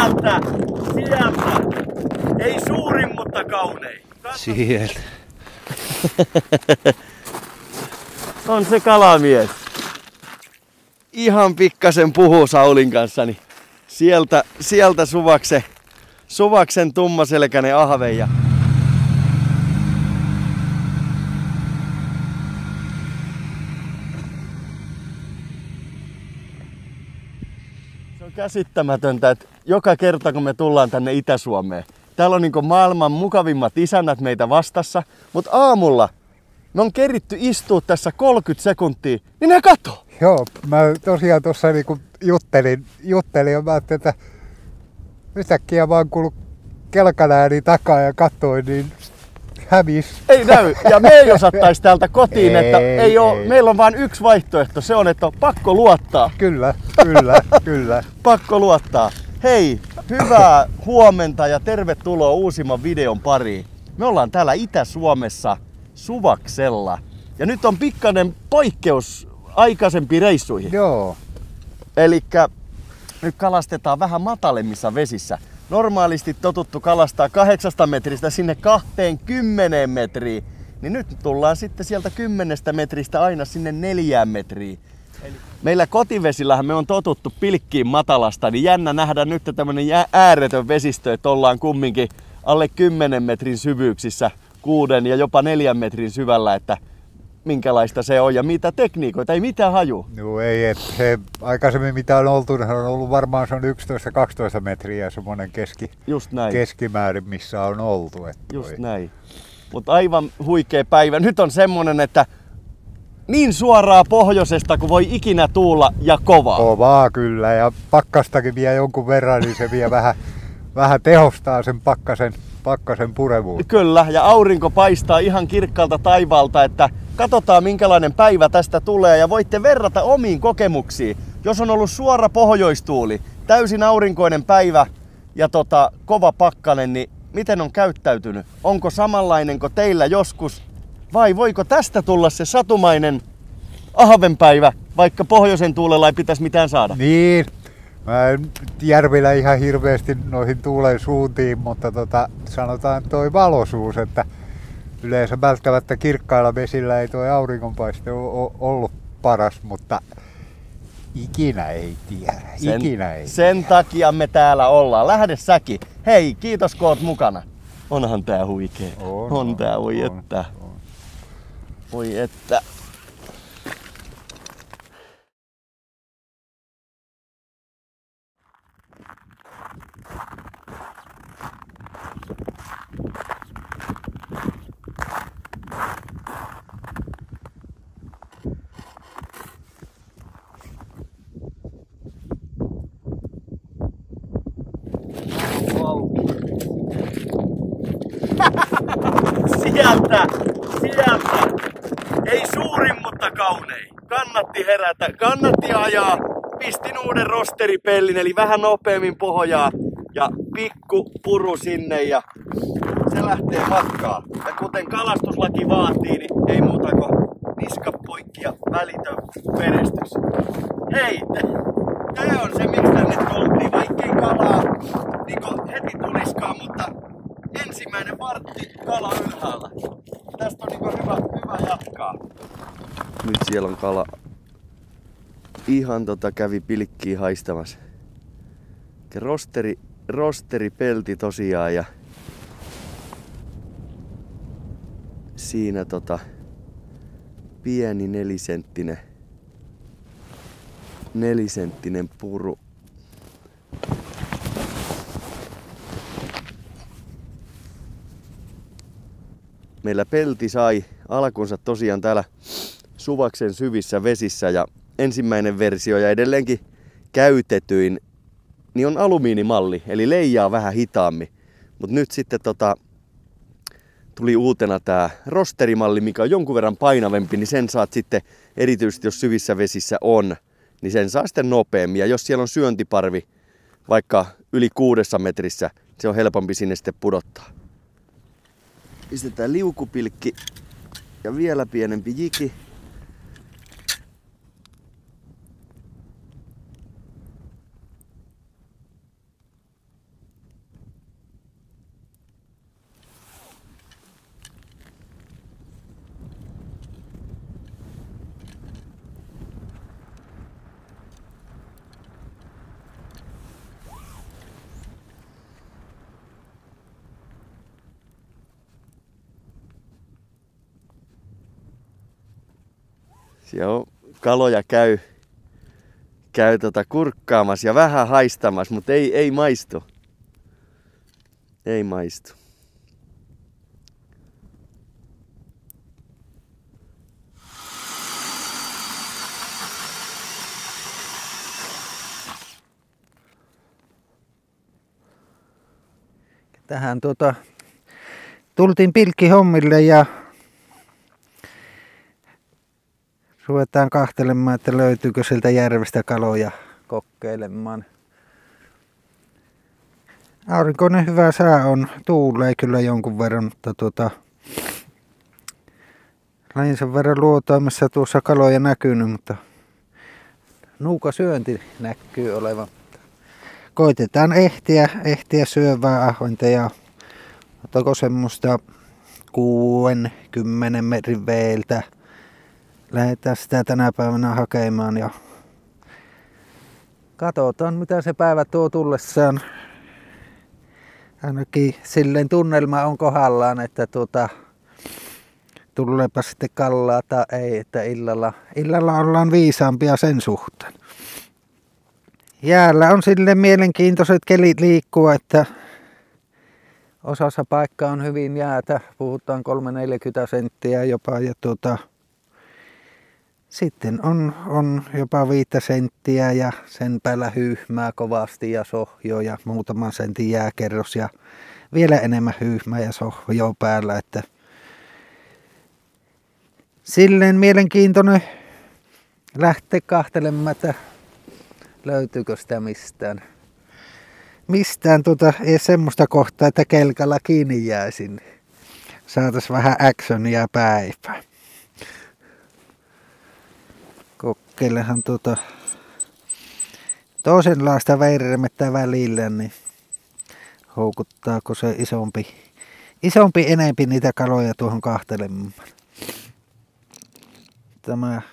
Sieltä! Ei suurin, mutta kaunein. Sieltä. On se kalamies. Ihan pikkasen puhuu Saulin kanssa, niin sieltä Suvaksen tummaselkäinen ahve. Ja se on käsittämätöntä, että joka kerta kun me tullaan tänne Itä-Suomeen, täällä on niinku maailman mukavimmat isännät meitä vastassa, mutta aamulla me on keritty istua tässä 30 sekuntia, niin ne katoo. Joo, mä tosiaan tuossa niinku juttelin ja mä ajattelin, että yhtäkkiä vaan kuului kelkan ääni takaa ja katsoin, niin hävis. Ei näy, ja me ei osattais täältä kotiin, että meillä on vain yksi vaihtoehto, se on, että on pakko luottaa. Kyllä. Pakko luottaa. Hei, hyvää huomenta ja tervetuloa uusimman videon pariin. Me ollaan täällä Itä-Suomessa Suvaksella. Ja nyt on pikkainen poikkeus aikaisempiin reissuihin. Joo. Elikkä nyt kalastetaan vähän matalemmissa vesissä. Normaalisti totuttu kalastaa 8 metristä sinne 20 metriin. Niin nyt tullaan sitten sieltä 10 metristä aina sinne 4 metriin. Meillä kotivesillähän me on totuttu pilkkiin matalasta, niin jännä nähdä nyt tämmönen ääretön vesistö, että ollaan kumminkin alle 10 metrin syvyyksissä 6 ja jopa 4 metrin syvällä, että minkälaista se on ja mitä tekniikoita, ei mitään haju. No ei, että se aikaisemmin mitä on oltu, on ollut varmaan se on 11-12 metriä semmoinen keskimäärin, missä on oltu. Just näin. Mutta aivan huikea päivä. Nyt on semmonen, että niin suoraa pohjoisesta kuin voi ikinä tuulla ja kovaa. Kovaa kyllä ja pakkastakin vie jonkun verran, niin se vie vähän tehostaa sen pakkasen purevuutta. Kyllä, ja aurinko paistaa ihan kirkkaalta taivaalta, että katsotaan minkälainen päivä tästä tulee ja voitte verrata omiin kokemuksiin. Jos on ollut suora pohjoistuuli, täysin aurinkoinen päivä ja kova pakkanen, niin miten on käyttäytynyt? Onko samanlainen kuin teillä joskus? Vai voiko tästä tulla se satumainen ahvenpäivä, vaikka pohjoisen tuulella ei pitäisi mitään saada? Niin. Mä en järvillä ihan hirveästi noihin tuulen suuntiin, mutta sanotaan toi valoisuus, että yleensä välttämättä kirkkailla vesillä ei toi auringonpaiste ole ollut paras, mutta ikinä ei tiedä. Sen takia me täällä ollaan. Lähde säkin. Hei, kiitos kun oot mukana. Onhan tää huikee. On tää, voi että. Voi että. Sieltä! Ei suurin, mutta kaunein. Kannatti herätä, kannatti ajaa. Pistin uuden rosteripellin, eli vähän nopeammin pohjaa. Ja pikku puru sinne ja se lähtee matkaan. Ja kuten kalastuslaki vaatii, niin ei muuta kuin niska poikki ja välitön perestys. Hei, tää on se miksi tänne tultiin. Vaikkei kalaa niin heti tuliskaan, mutta ensimmäinen vartti kala ylhäällä. Tästä on niin hyvä jatkaa. Nyt siellä on kala. Ihan kävi pilkkiä haistamassa. Rosteripelti tosiaan ja siinä pieni nelisenttinen puru. Meillä pelti sai alkunsa tosiaan täällä Suvaksen syvissä vesissä ja ensimmäinen versio ja edelleenkin käytetyin niin on alumiinimalli, eli leijaa vähän hitaammin. Mutta nyt sitten tuli uutena tää rosterimalli, mikä on jonkun verran painavempi, niin sen saat sitten, erityisesti jos syvissä vesissä on, niin sen saa sitten nopeammin. Ja jos siellä on syöntiparvi vaikka yli 6 metrissä, se on helpompi sinne sitten pudottaa. Pistetään liukupilkki ja vielä pienempi jiki. Siellä on kaloja käy kurkkaamassa ja vähän haistamassa, mutta ei maistu. Ei maistu. Tähän tultiin pilkkihommille ja ruvetaan kahtelemaan, että löytyykö sieltä järvestä kaloja kokeilemaan. Aurinkoinen hyvä sää on, tuulee kyllä jonkun verran, mutta lajin sen verran luotoimessa tuossa kaloja näkynyt, mutta nuukasyönti näkyy olevan. Koitetaan ehtiä syövää ahventa ja otako semmoista 6-10 metrin veeltä. Lähdetään sitä tänä päivänä hakemaan ja katsotaan mitä se päivä tuo tullessaan. Ainakin silleen tunnelma on kohdallaan, että tuleepa sitten kallaa tai ei, että illalla ollaan viisaampia sen suhteen. Jäällä on silleen mielenkiintoiset kelit liikkua, että osassa paikkaa on hyvin jäätä, puhutaan 3-40 senttiä jopa ja sitten on jopa 5 senttiä ja sen päällä hyhmää kovasti ja sohjoa ja muutaman sentin jääkerros ja vielä enemmän hyhmää ja sohjoa päällä, että silleen mielenkiintoinen lähteä kahtelemaan, että löytyykö sitä mistään. Ei semmoista kohtaa, että kelkalla kiinni jäisin. Saatais vähän actionia päivää. Kokeilehan toisenlaista vermettä välillä, niin houkuttaako se isompi enempi niitä kaloja tuohon kahtelemaan. Tämä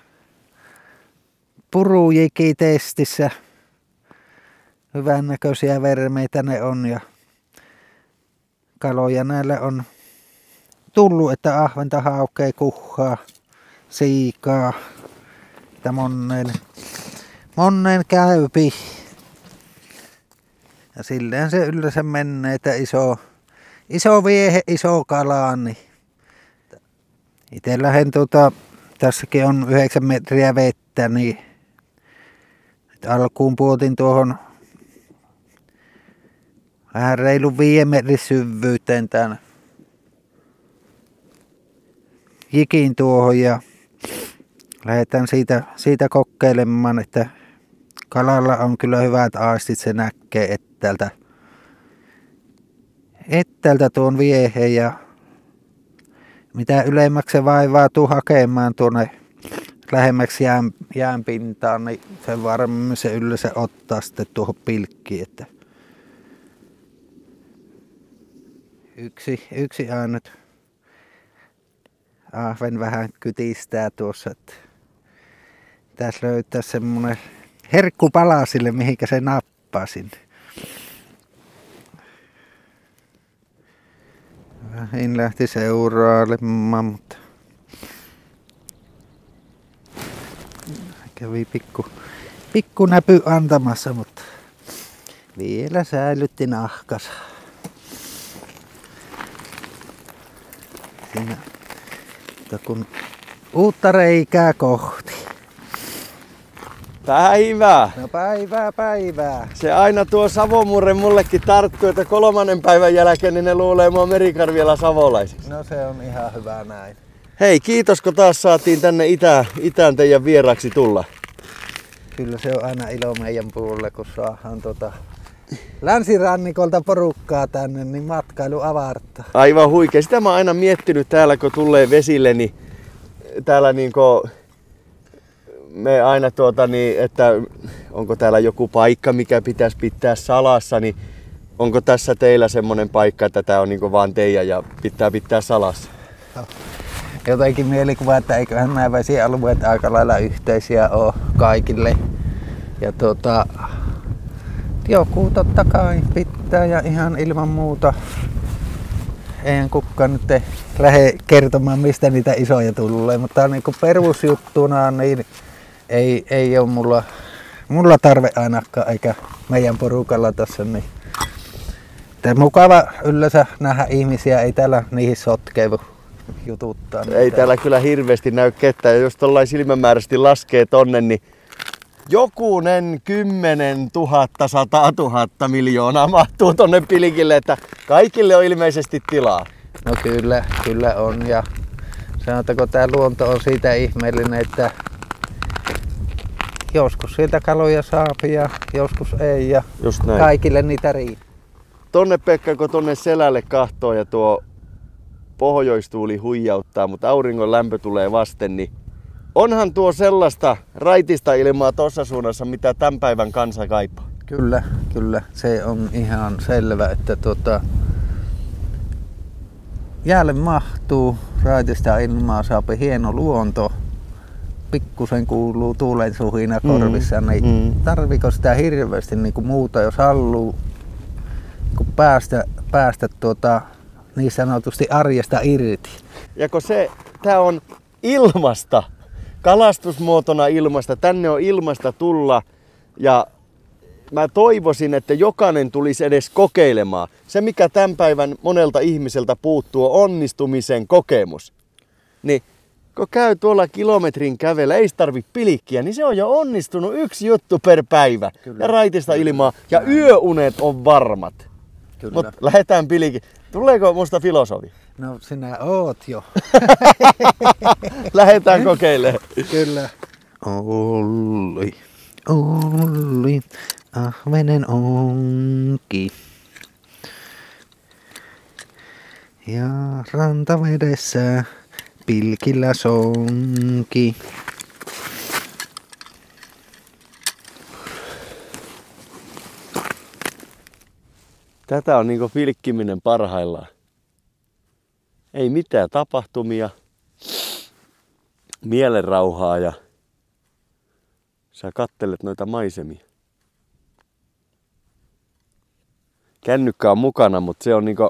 purujiki-testissä hyvän näköisiä vermeitä ne on ja kaloja näille on tullut, että ahventa, haukea, kuhaa, siikaa, että monen käypi. Ja silleen se yleensä menee, että iso viehe, iso kala, niin itse lähden tässäkin on 9 metriä vettä, niin alkuun puotin tuohon vähän reilun 5 metrin syvyyteen tämän jikin tuohon ja lähdetään siitä kokeilemaan, että kalalla on kyllä hyvät aistit, se näkee ettäältä tuon vieheen ja mitä ylemmäksi se vaivaa tuu hakemaan tuonne lähemmäksi jään pintaan, niin sen varmemmin se yleensä ottaa sitten tuohon pilkkiin. Että yksi ainut ahven vähän kytistää tuossa, että tässä löytää semmonen herkkupala sille, mihinkä se nappaa sinne. Vähän lähti seurailemaan, mutta kävi pikku näpy antamassa, mutta vielä säilytti nahkansa. Siinä, kun uutta reikää kohti. Päivää! No päivää. Se aina tuo savomurre mullekin tarttuu, että 3. päivän jälkeen niin ne luulee mua merikarvialla savolaiseksi. No se on ihan hyvä näin. Hei, kiitos kun taas saatiin tänne itään teidän vieraksi tulla. Kyllä se on aina ilo meidän puolelle, kun saadaan länsirannikolta porukkaa tänne, niin matkailu avartaa. Aivan huikea. Sitä mä oon aina miettinyt täällä, kun tulee vesille, niin täällä me aina että onko täällä joku paikka, mikä pitäisi pitää salassa, niin onko tässä teillä semmonen paikka, että tää on vaan teidän ja pitää salassa? Jotenkin mielikuva, että eiköhän nämä vesialueet aika lailla yhteisiä ole kaikille. Ja joku totta kai pitää ja ihan ilman muuta eihän kukaan nyt lähde kertomaan, mistä niitä isoja tulee, mutta niin kuin perusjuttuna niin ei ole mulla tarve ainakaan, eikä meidän porukalla tässä. Niin. Mukava yleensä nähdä ihmisiä, ei täällä niihin sotkeudu jututtaa. Ei täällä kyllä hirveästi näy ketään, ja jos tollain silmämääräisesti laskee tonne, niin jokunen 10 000, 100 000 miljoonaa mahtuu tonne pilkille, että kaikille on ilmeisesti tilaa. No kyllä on, ja sanotaanko tää luonto on siitä ihmeellinen, että joskus sieltä kaloja saapi ja joskus ei, ja kaikille niitä riittää. Tonne Pekka, kun tonne selälle kahtoo ja tuo pohjoistuuli huijauttaa, mutta auringon lämpö tulee vasten, niin onhan tuo sellaista raitista ilmaa tuossa suunnassa, mitä tämän päivän kansa kaipaa. Kyllä. Se on ihan selvä, että jäälle mahtuu raitista ilmaa, saapi hieno luonto. Pikkusen kuuluu tuulen suhina korvissa, niin tarviiko sitä hirveästi niin kuin muuta, jos haluaa niin päästä niin sanotusti arjesta irti. Ja kun tää on ilmasta, kalastusmuotona ilmasta, tänne on ilmasta tulla, ja mä toivoisin, että jokainen tulisi edes kokeilemaan. Se, mikä tämän päivän monelta ihmiseltä puuttuu, on onnistumisen kokemus. Niin kun käy tuolla kilometrin kävellä, ei tarvi pilikkiä, niin se on jo onnistunut 1 juttu per päivä. Kyllä. Ja raitista ilmaa, ja yöunet on varmat. Mutta lähdetään pilikin. Tuleeko musta filosofi? No sinä oot jo. Lähdetään kokeilemaan. Kyllä. Olli, ahvenen onki. Ja rantavedessä pilkillä sonki. Tätä on niinku pilkkiminen parhaillaan. Ei mitään tapahtumia, mielenrauhaa ja sä kattelet noita maisemia. Kännykkä on mukana, mutta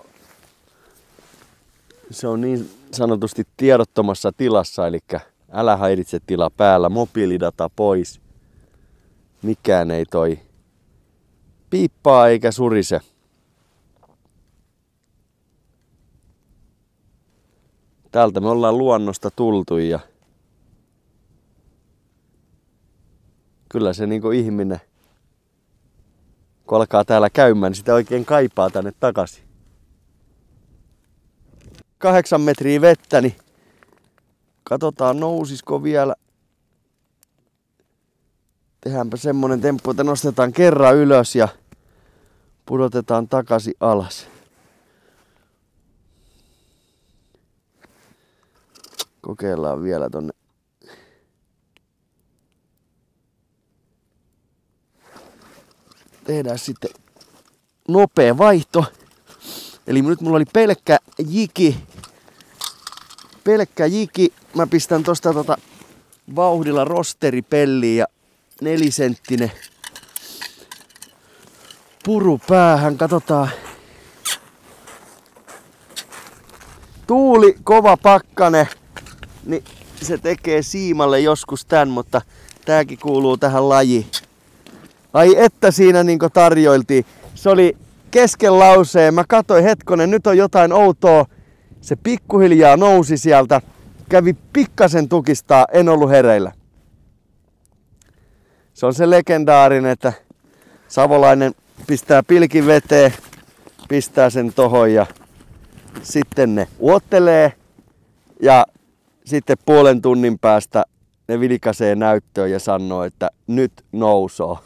se on niin sanotusti tiedottomassa tilassa, eli älä häiritse tila päällä, mobiilidata pois. Mikään ei toi piippaa eikä surise. Täältä me ollaan luonnosta tultu ja kyllä se niinku ihminen, kun alkaa täällä käymään, niin sitä oikein kaipaa tänne takaisin. 8 metriä vettä, niin katsotaan nousisiko vielä. Tehdäänpä semmonen temppu, että nostetaan kerran ylös ja pudotetaan takaisin alas. Kokeillaan vielä tonne. Tehdään sitten nopea vaihto. Eli nyt mulla oli pelkkä jiki. Mä pistän tosta vauhdilla rosteripelliin ja 4-senttinen puru päähän. Katsotaan. Tuuli, kova pakkane. Niin se tekee siimalle joskus tän, mutta tääkin kuuluu tähän lajiin. Ai että siinä niinku tarjoiltiin. Se oli kesken lauseen. Mä katsoin hetkonen, nyt on jotain outoa. Se pikkuhiljaa nousi sieltä. Kävi pikkasen tukistaa, en ollut hereillä. Se on se legendaarinen, että savolainen pistää pilkin veteen, pistää sen tohon ja sitten ne uottelee ja sitten puolen tunnin päästä ne vilkaisee näyttöön ja sanoo, että nyt nousoo.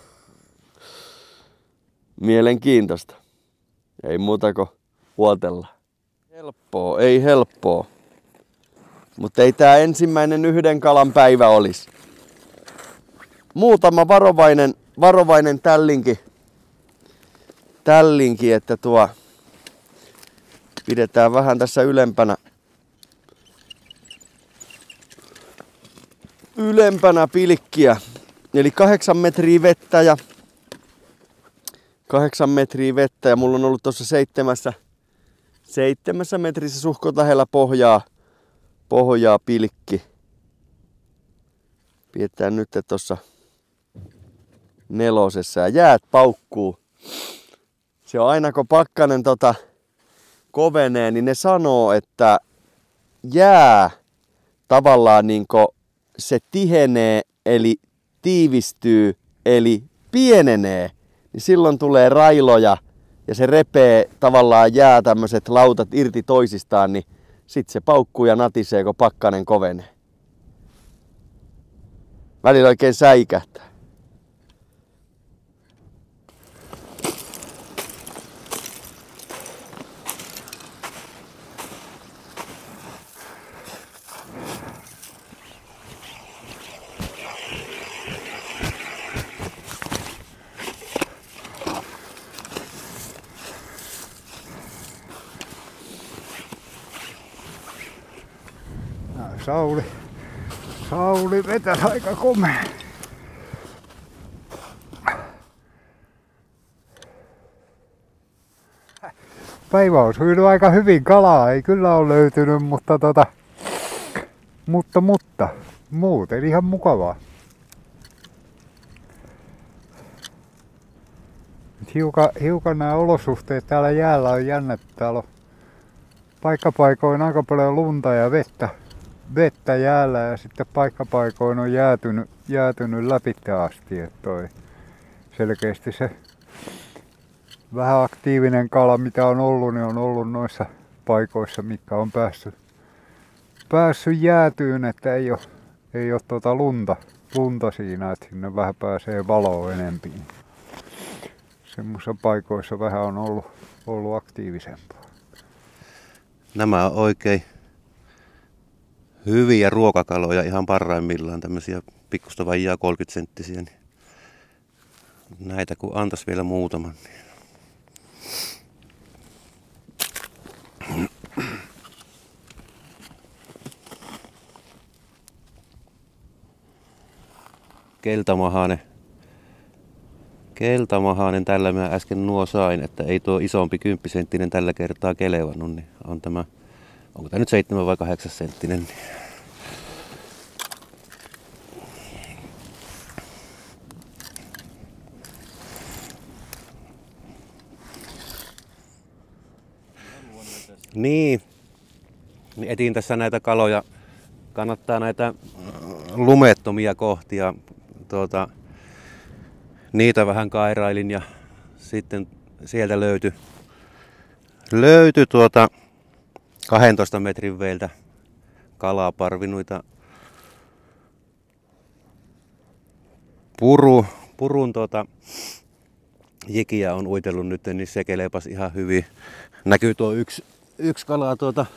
Mielenkiintoista. Ei muuta kuin uotella. Helppoa, ei helppoa. Mutta ei tää ensimmäinen 1 kalan päivä olisi. Muutama varovainen tällinki, että pidetään vähän tässä ylempänä pilkkiä. Eli 8 metriä vettä ja 8 metriä vettä ja mulla on ollut tuossa 7 metrissä suhkot lähellä pohjaa pilkki. Pidetään nyt tuossa 4 ja jäät paukkuu. Se on aina kun pakkanen kovenee, niin ne sanoo, että jää tavallaan niinku se tihenee, eli tiivistyy, eli pienenee. Niin silloin tulee railoja ja se repee tavallaan jää tämmöiset lautat irti toisistaan, niin sit se paukkuu ja natisee, kun pakkanen kovenee. Välillä oikein säikähtää. Sauli vetäisi aika komea. Päivä on sujunut aika hyvin, kalaa ei kyllä ole löytynyt, mutta muuten ihan mukavaa. Hiukan nämä olosuhteet täällä jäällä on jännä. Täällä on paikkapaikoin aika paljon lunta ja vettä jäällä ja sitten paikkapaikoin on jäätynyt läpi asti. Selkeästi se vähän aktiivinen kala mitä on ollut, niin on ollut noissa paikoissa, mitkä on päässyt jäätyyn, että ei ole lunta siinä, että sinne vähän pääsee valoa enempi. Semmoisissa paikoissa vähän on ollut aktiivisempaa. Nämä on oikein hyviä ruokakaloja ihan parhaimmillaan, tämmöisiä pikkusta vajaa 30 senttisiä. Niin näitä kun antaisi vielä muutaman. Keltamahainen tällä mä äsken nuo sain, että ei tuo isompi 10 senttinen tällä kertaa kelevannut, niin on tämä, onko tämä nyt 7 vai 8 senttinen. Niin. Niin etin tässä näitä kaloja, kannattaa näitä lumettomia kohtia, niitä vähän kairailin ja sitten sieltä löytyi 12 metrin veiltä kalaparvi, noita purun jikiä on uitellut nyt, niin se kelepas ihan hyvin. Näkyy tuo yksi kala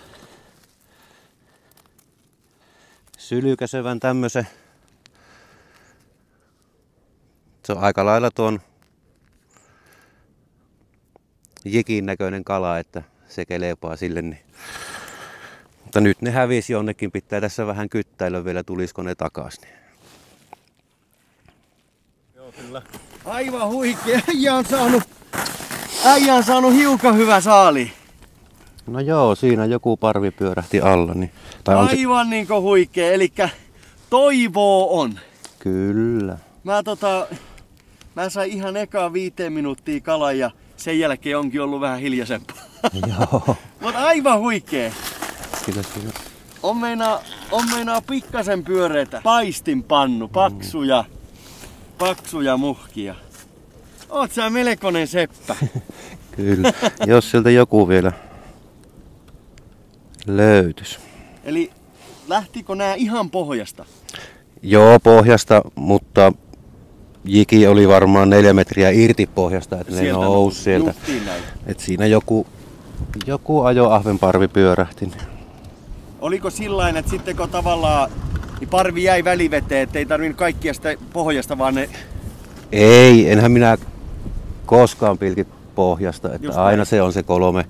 sylykäsevän tämmösen. Se on aika lailla tuon jikin näköinen kala, että se kelepaa sille. Niin. Mutta nyt ne hävisi jonnekin, pitää tässä vähän kyttäillä vielä, tulisiko ne takas. Niin. Joo, kyllä. Aivan huikea, äijä on saanut hiukan hyvä saali. No joo, siinä joku parvi pyörähti alla. Niin, aivan niinku huikea, elikkä toivoa on. Kyllä. Mä sain ihan ekaa 5 minuuttia kalan ja sen jälkeen onkin ollut vähän hiljaisempaa. Joo. Mut aivan huikee. Kiitos. On meinaa pikkasen pyöreitä. Paistinpannu, paksuja muhkia. Oot sä melkoinen seppä. Kyllä, jos sieltä joku vielä löytys. Eli lähtikö nää ihan pohjasta? Joo, pohjasta, mutta jiki oli varmaan 4 metriä irti pohjasta, että ne nousi sieltä. Et siinä joku ajo ahvenparvi pyörähti. Oliko sillain, että sitten kun tavallaan niin parvi jäi väliveteen, ettei tarvinnut kaikkia sitä pohjasta, vaan ne... Ei, enhän minä koskaan pilki pohjasta, että just aina näin. Se on se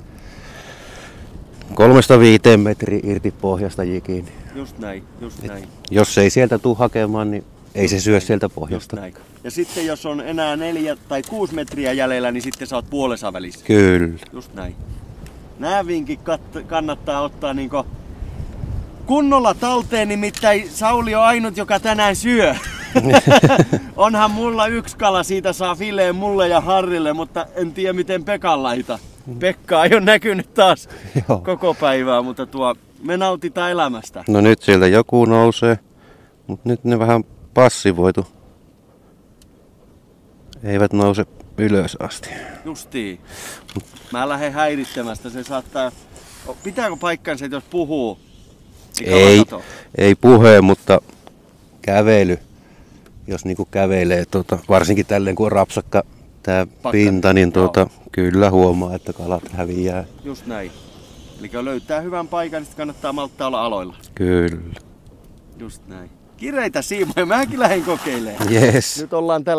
3-5 metriä irti pohjasta jikiin. Just näin. Jos ei sieltä tule hakemaan, niin ei se syö sieltä pohjasta. Ja sitten jos on enää 4 tai 6 metriä jäljellä, niin sitten sä oot puolessa välissä. Kyllä. Just näin. Nää vinkit kannattaa ottaa niinku kunnolla talteen, nimittäin Sauli on ainut, joka tänään syö. Onhan mulla yksi kala, siitä saa fileen mulle ja Harrille, mutta en tiedä miten Pekan laita. Pekka ei ole näkynyt taas koko päivää, mutta me nautitaan elämästä. No nyt sieltä joku nousee, mutta nyt ne vähän passivoitu. Eivät nouse ylös asti. Justiin. Mä lähden häiritsemästä, se saattaa... Pitääkö paikkansa, että jos puhuu? Ei puhe, mutta kävely. Jos niinku kävelee, varsinkin tälleen kun on rapsakka tää pinta, niin kyllä huomaa, että kalat häviää. Just näin. Eli löytää hyvän paikan, niin kannattaa malttaa olla aloilla. Kyllä. Just näin. Kireitä siimoja, mäkin lähden kokeilemaan. Yes. Nyt ollaan täällä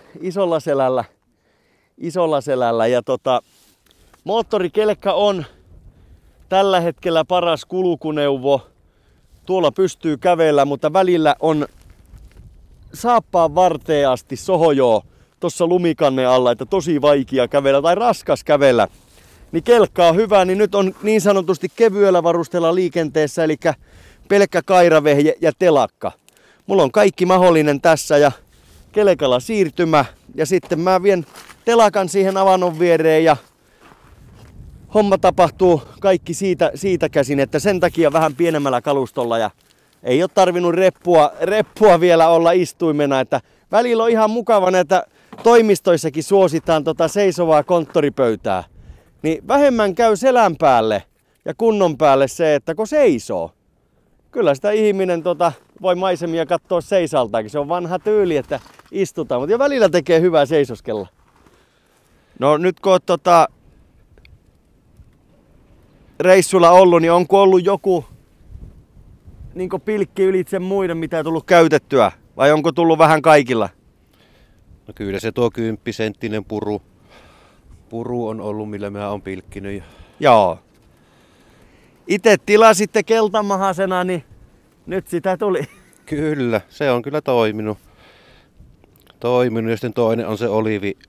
isolla selällä ja moottorikelkka on tällä hetkellä paras kulkuneuvo. Tuolla pystyy kävellä, mutta välillä on saappaan varteen asti sohojoo tuossa lumikannen alla, että tosi vaikea kävellä tai raskas kävellä. Niin kelkka on hyvä, niin nyt on niin sanotusti kevyellä varusteella liikenteessä, eli pelkkä kairavehje ja telakka. Mulla on kaikki mahdollinen tässä ja kelkalla siirtymä ja sitten mä vien telakan siihen avannon viereen ja homma tapahtuu kaikki siitä käsin, että sen takia vähän pienemmällä kalustolla ja ei ole tarvinnut reppua vielä olla istuimena, että välillä on ihan mukava näitä toimistoissakin suositaan seisovaa konttoripöytää. Niin vähemmän käy selän päälle ja kunnon päälle se, että kun seisoo. Kyllä sitä ihminen voi maisemia katsoa seisaltaankin. Se on vanha tyyli, että istutaan, mutta jo välillä tekee hyvää seisoskella. No nyt kun oot reissulla ollut, niin onko ollut joku niin pilkki ylitse muiden, mitä ei tullut käytettyä? Vai onko tullut vähän kaikilla? No kyllä se tuo 10-senttinen puru on ollut, millä mä oon pilkkinyt. Joo. Itse tilasitte keltamahasena, niin nyt sitä tuli. Kyllä, se on kyllä toiminut. Ja sitten toinen on se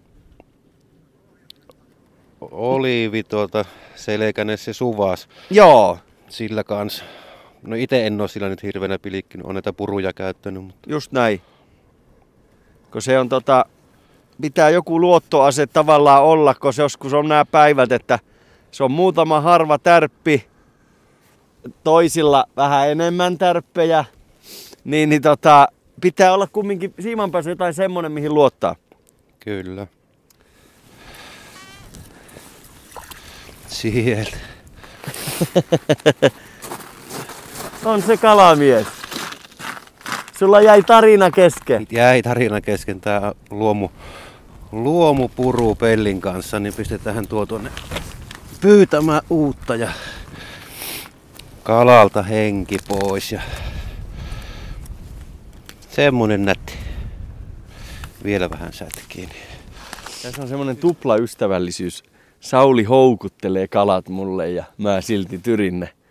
oliivi selkäinen se suvas. Joo. Sillä kans. No ite en oo sillä nyt hirveänä pilkkinyt, on näitä puruja käyttänyt. Mutta... Just näin. Kun se on pitää joku luottoase tavallaan olla, kun se joskus on nämä päivät, että se on muutama harva tärppi, toisilla vähän enemmän tärppejä, niin pitää olla kumminkin siiman päässä jotain semmonen, mihin luottaa. Kyllä. Sieltä. On se kalamies. Sulla jäi tarina kesken. Jäi tarina kesken. Tää luomupuru pellin kanssa, niin pistetään tuo tuonne pyytämään uutta ja kalalta henki pois ja semmonen nätti. Vielä vähän sätkiin. Tässä on semmonen tupla ystävällisyys. Sauli houkuttelee kalat mulle ja mä silti tyrin ne.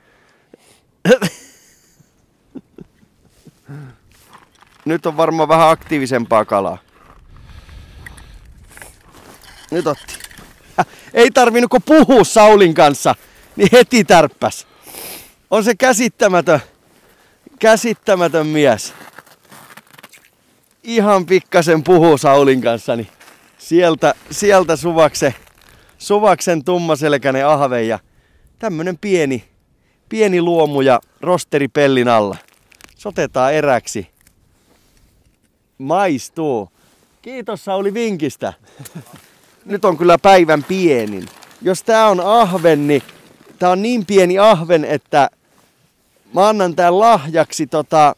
Nyt on varmaan vähän aktiivisempaa kalaa. Nyt otti. Ei tarvinnut kun puhua Saulin kanssa, niin heti tärppäs. On se käsittämätön mies. Ihan pikkasen puhuu Saulin kanssa, niin sieltä suvaksen tummaselkäinen ahve ja tämmönen pieni luomu ja rosteri pellin alla. Sotetaan eräksi. Maistuu. Kiitos Sauli vinkistä. Nyt on kyllä päivän pienin. Jos tää on ahven, niin tää on niin pieni ahven, että mä annan tän lahjaksi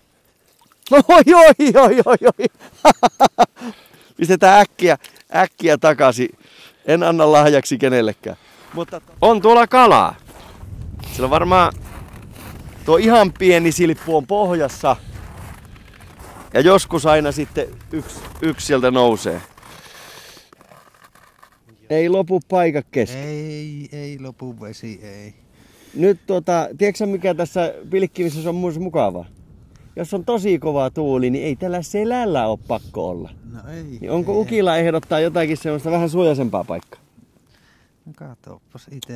Oi. Pistetään äkkiä takaisin. En anna lahjaksi kenellekään. Mutta on tuolla kalaa. Sillä on varmaan tuo ihan pieni silppu on pohjassa. Ja joskus aina sitten yksi sieltä nousee. Ei lopu paikat kesken. Ei lopu vesi, ei. Nyt tiedätkö mikä tässä pilkkimisessä on myös mukavaa? Jos on tosi kova tuuli, niin ei tällä selällä ole pakko olla. No ei. Niin onko ukilla ehdottaa jotakin semmoista vähän suojaisempaa paikkaa? Katoppas ite.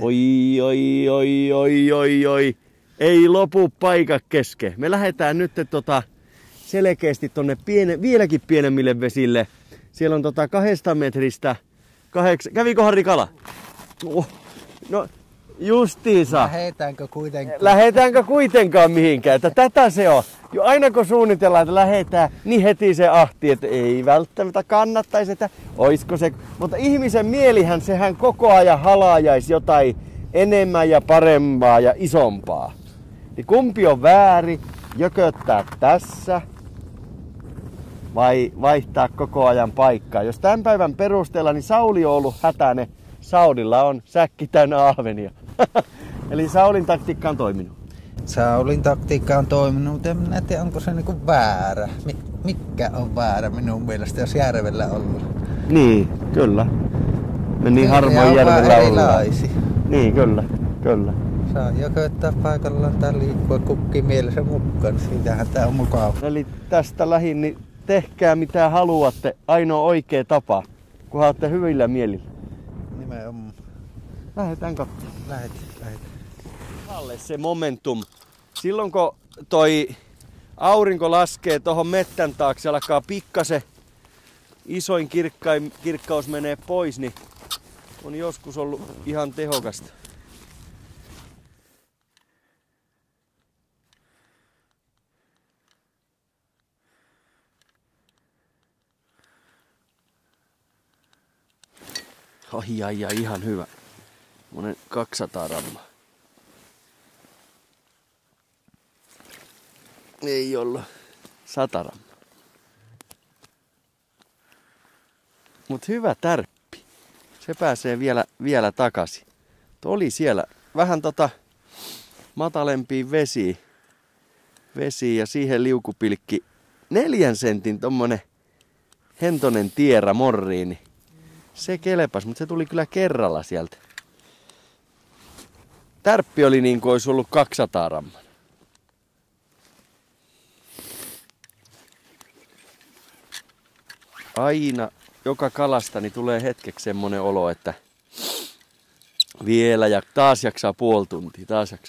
Oi. Ei lopu paikka kesken. Me lähdetään nyt selkeästi tonne vieläkin pienemmille vesille. Siellä on 200 metristä. Kävikö Harri kala? No justiinsa. Lähetäänkö kuitenkaan mihinkään? Että tätä se on. Jo aina kun suunnitellaan, että lähetään, niin heti se ahti, että ei välttämättä kannattaisi, että oisko se. Mutta ihmisen mielihän sehän koko ajan halaajaisi jotain enemmän ja parempaa ja isompaa. Niin kumpi on väärin? Jököttää tässä vai vaihtaa koko ajan paikkaa? Jos tämän päivän perusteella, niin Sauli on ollut hätäinen. Saulilla on säkki täynnä ahvenia. Eli Saulin taktiikka on toiminut. Saulin taktiikka on toiminut, mutta en minä tiedä, onko se niinku väärä. Mikä on väärä minun mielestä, jos järvellä ollaan? Niin, kyllä. Me niin harvoin järvellä ollaan. Niin, kyllä. Saa jököttää paikallaan tai liikkua kukkiin mielessä mukaan, siitähän tää on mukava. Eli tästä lähin, niin tehkää mitä haluatte, ainoa oikea tapa, kunhan olette hyvillä mielillä. Nimenomaan. Lähdetään katsomaan. Lähetään. Alle se momentum. Silloin kun toi aurinko laskee tohon mettän taakse, alkaa pikkasen isoin kirkkaus menee pois, niin on joskus ollut ihan tehokasta. Ai, ihan hyvä. Monen 200 grammaa. Ei ollut 100 grammaa. Mut hyvä tärppi. Se pääsee vielä takaisin. Oli siellä vähän matalempiin vesiin ja siihen liukupilkki 4 sentin tommonen hentonen tierä morriini. Se kelepas, mutta se tuli kyllä kerralla sieltä. Tärppi oli niin kuin olisi ollut 200 grammaa. Aina joka kalastani tulee hetkeksi semmonen olo, että vielä ja taas jaksaa puoli tuntia.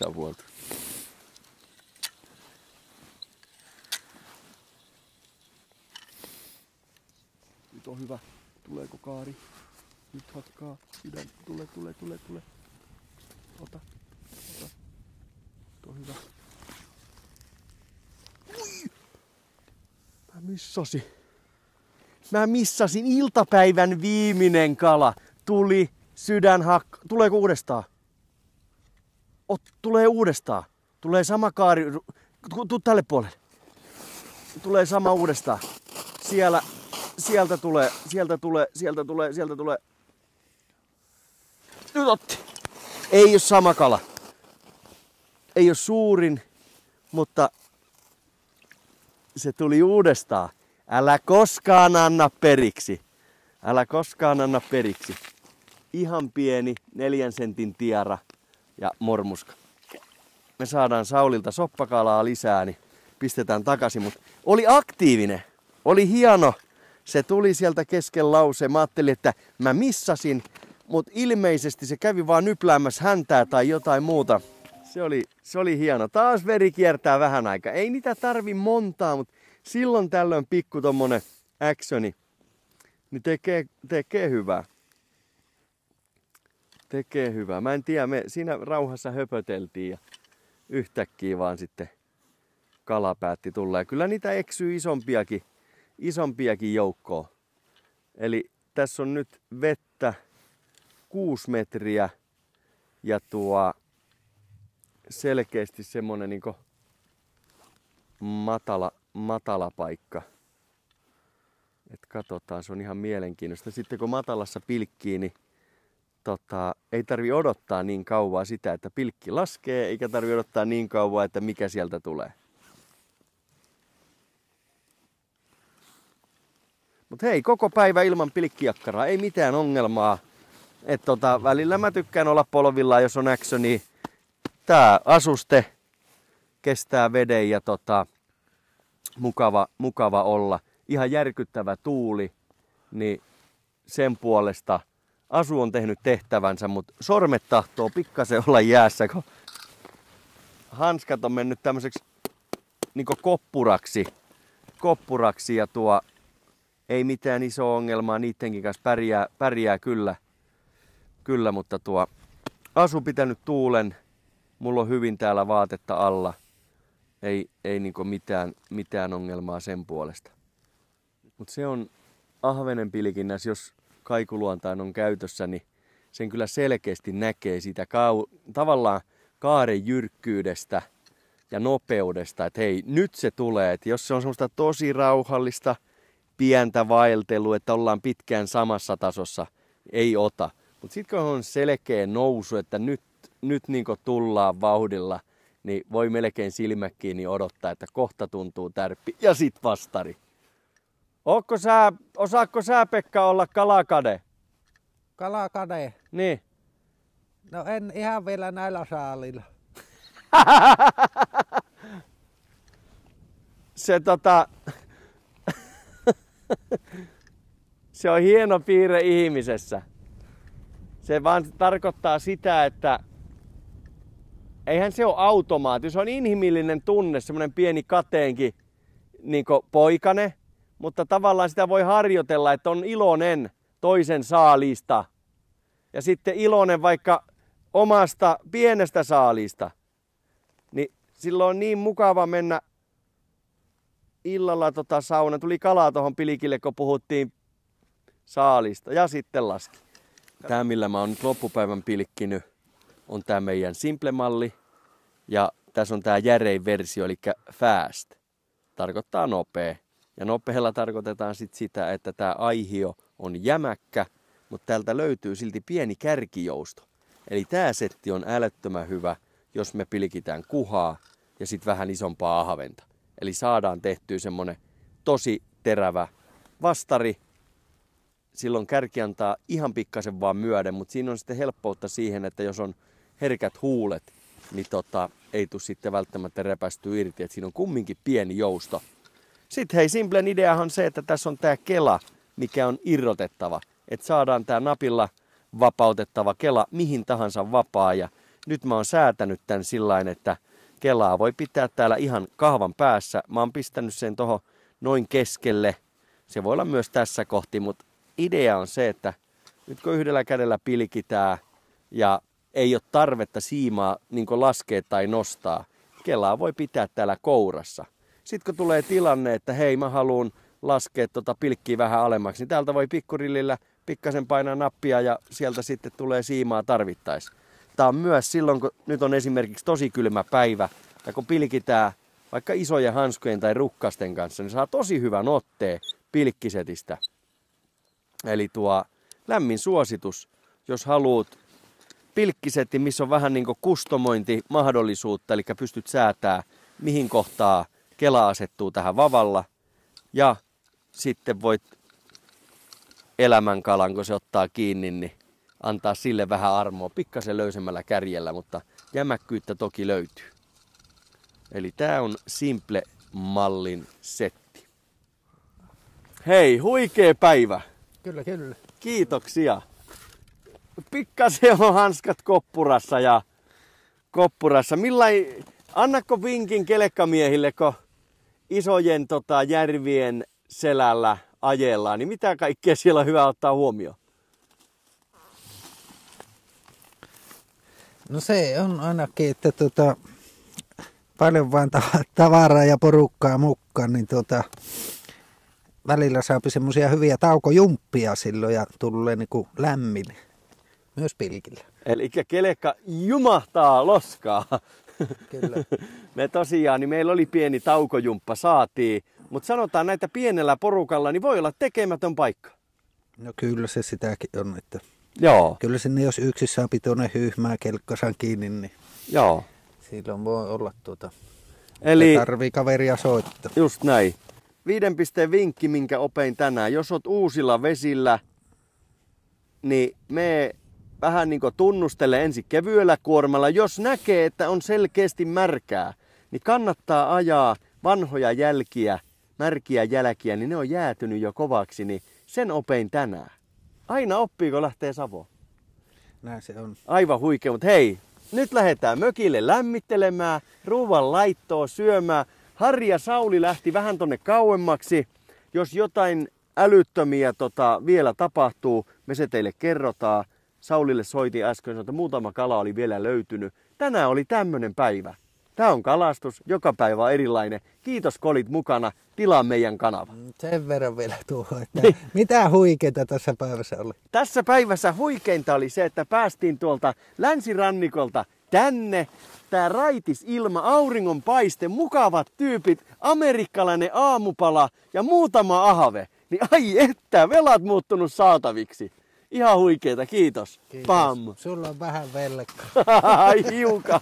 Nyt on hyvä. Tuleeko kaari? Nyt hakkaa. Sydän. Tule. Ota. Nyt on hyvä. Ui! Mä missasin iltapäivän viimeinen kala. Tuli Tuleeko uudestaan? Tulee uudestaan. Tulee sama kaari. Tuu tälle puolelle. Tulee sama uudestaan. Sieltä tulee. Nyt otti. Ei oo sama kala. Ei oo suurin, mutta se tuli uudestaan. Älä koskaan anna periksi. Ihan pieni 4 sentin tiara ja mormuska. Me saadaan Saulilta soppakalaa lisää, niin pistetään takaisin. Mutta oli aktiivinen. Oli hieno. Se tuli sieltä kesken lauseen. Mä ajattelin, että mä missasin, mutta ilmeisesti se kävi vaan nypläämässä häntää tai jotain muuta. Se oli hieno. Taas veri kiertää vähän aikaa. Ei niitä tarvi montaa, mutta silloin tällöin pikku tommonen actioni, niin tekee hyvää. Mä en tiedä, me siinä rauhassa höpöteltiin ja yhtäkkiä vaan sitten kala päätti tulla. Ja kyllä niitä eksyy isompiakin joukkoa. Eli tässä on nyt vettä 6 metriä ja selkeästi semmonen niinku matala paikka. Et katsotaan, se on ihan mielenkiintoista. Sitten kun matalassa pilkkii, niin ei tarvi odottaa niin kauan sitä, että pilkki laskee, eikä tarvi odottaa niin kauan, että mikä sieltä tulee. Mut hei, koko päivä ilman pilkkijakkaraa, ei mitään ongelmaa. Välillä mä tykkään olla polvillaan, jos on actioni. Tää asuste kestää veden ja mukava olla. Ihan järkyttävä tuuli, niin sen puolesta Asu on tehnyt tehtävänsä, mutta sormet tahtoo pikkasen olla jäässä, kun hanskat on mennyt tämmöiseksi niin koppuraksi ja ei mitään isoa ongelmaa niidenkin kanssa, pärjää kyllä, mutta Asu pitänyt tuulen, mulla on hyvin täällä vaatetta alla, ei niinku mitään ongelmaa sen puolesta. Mutta se on ahvenenpilkinnässä, jos kaikuluontain on käytössä, niin sen kyllä selkeästi näkee sitä tavallaan kaaren jyrkkyydestä ja nopeudesta, että hei, nyt se tulee. Että jos se on semmoista tosi rauhallista, pientä vaeltelua, että ollaan pitkään samassa tasossa, ei ota. Mutta sitten kun on selkeä nousu, että nyt niin tullaan vauhdilla, niin voi melkein silmät kiinni odottaa, että kohta tuntuu tärppi ja sit vastari. Osaatko sä, Pekka, olla kalakade? Kalakade? Niin. No en ihan vielä näillä saalilla. Se on hieno piirre ihmisessä. Se vaan tarkoittaa sitä, että eihän se ole automaatti. Se on inhimillinen tunne, semmoinen pieni kateenkin niin kuin poikane, mutta tavallaan sitä voi harjoitella, että on iloinen toisen saalista ja sitten iloinen vaikka omasta pienestä saalista. Niin silloin on niin mukava mennä illalla sauna. Tuli kalaa tuohon pilikille, kun puhuttiin saalista ja sitten laski. Tämä, millä mä oon nyt loppupäivän pilkkinyt, on tämä meidän Simple-malli. Ja tässä on tämä järein versio, eli fast. Tarkoittaa nopea. Ja nopealla tarkoitetaan sitä, että tämä aihio on jämäkkä, mutta täältä löytyy silti pieni kärkijousto. Eli tämä setti on älyttömän hyvä, jos me pilkitään kuhaa ja sitten vähän isompaa ahventa. Eli saadaan tehtyä semmonen tosi terävä vastari. Silloin kärki antaa ihan pikkasen vaan myöden, mutta siinä on sitten helppoutta siihen, että jos on herkät huulet, niin ei tule sitten välttämättä repästyä irti. Et siinä on kumminkin pieni jousto. Sitten hei, Simplen ideahan on se, että tässä on tämä kela, mikä on irrotettava. Että saadaan tämä napilla vapautettava kela mihin tahansa vapaa. Ja nyt mä oon säätänyt tämän sillain, että kelaa voi pitää täällä ihan kahvan päässä. Mä oon pistänyt sen tohon noin keskelle. Se voi olla myös tässä kohti, mutta idea on se, että nyt kun yhdellä kädellä pilkitään ja ei ole tarvetta siimaa niin laskea tai nostaa, kelaa voi pitää täällä kourassa. Sitten kun tulee tilanne, että hei, mä haluan laskea pilkkiä vähän alemmaksi, niin täältä voi pikkurillillä pikkasen painaa nappia ja sieltä sitten tulee siimaa tarvittaessa. Tämä on myös silloin, kun nyt on esimerkiksi tosi kylmä päivä, ja kun pilkitään vaikka isojen hanskojen tai rukkasten kanssa, niin saa tosi hyvän otteen pilkkisetistä. Eli lämmin suositus, jos haluat pilkkisetti, missä on vähän niin kuin kustomointimahdollisuutta, eli pystyt säätämään, mihin kohtaa kela asettuu tähän vavalla, ja sitten voit elämänkalan, kun se ottaa kiinni, niin antaa sille vähän armoa, pikkasen löysemmällä kärjellä, mutta jämäkkyyttä toki löytyy. Eli tää on Simple-mallin setti. Hei, huikea päivä! Kyllä, kyllä. Kiitoksia. Pikkasen on hanskat koppurassa. Annako vinkin kelekkamiehille, kun isojen järvien selällä ajellaan, niin mitä kaikkea siellä on hyvä ottaa huomioon? No se on ainakin, että paljon vaan tavaraa ja porukkaa mukaan, niin välillä saapi semmoisia hyviä taukojumppia silloin ja tulee niinku lämmin myös pilkillä. Eli kelekka jumahtaa loskaa. Kyllä. Me tosiaan, niin meillä oli pieni taukojumppa, saatiin, mutta sanotaan näitä pienellä porukalla, niin voi olla tekemätön paikka. No kyllä se sitäkin on, että joo. Kyllä sinne jos yksi saapi tuonne hyhmää kelkkasan kiinni, niin joo. Silloin voi olla Eli tarvii kaveria soittaa. Just näin. 5 pisteen vinkki, minkä opein tänään. Jos oot uusilla vesillä, niin me vähän niin kuin tunnustele ensin kevyellä kuormalla. Jos näkee, että on selkeästi märkää, niin kannattaa ajaa vanhoja jälkiä, märkiä jälkiä, niin ne on jäätynyt jo kovaksi, niin sen opein tänään. Aina oppii, kun lähtee Savoon. Näin se on. Aivan huikea, mutta hei, nyt lähdetään mökille lämmittelemään, ruuan laittoa, syömään. Harri ja Sauli lähti vähän tonne kauemmaksi. Jos jotain älyttömiä vielä tapahtuu, me se teille kerrotaan. Saulille soitin äsken, että muutama kala oli vielä löytynyt. Tänään oli tämmönen päivä. Tää on kalastus, joka päivä on erilainen. Kiitos kun olit mukana, tilaa meidän kanava. Sen verran vielä tuohon, että mitä huikeita tässä päivässä oli? Tässä päivässä huikeinta oli se, että päästiin tuolta länsirannikolta tänne. Tää raitis ilma, auringonpaiste, mukavat tyypit, amerikkalainen aamupala ja muutama ahave. Niin ai että, velat muuttunut saataviksi. Ihan huikeeta, kiitos. Kiitos. Pam. Sulla on vähän velkaa. Ai hiukan.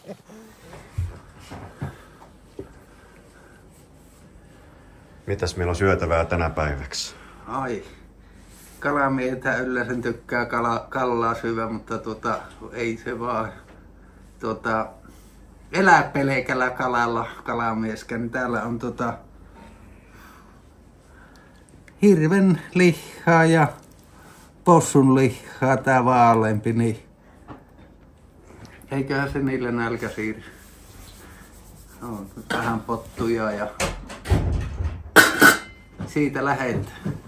Mitäs meillä on syötävää tänä päiväksi? Ai. Kalamiehethän yleensä tykkää kallaa syödä, mutta ei se vaan elää pelkällä kalalla kalamieskään. Niin täällä on hirven lihaa ja possun lihaa, tää vaaleampi, niin eiköhän se niille nälkä siirry. On vähän pottuja ja siitä lähdetään.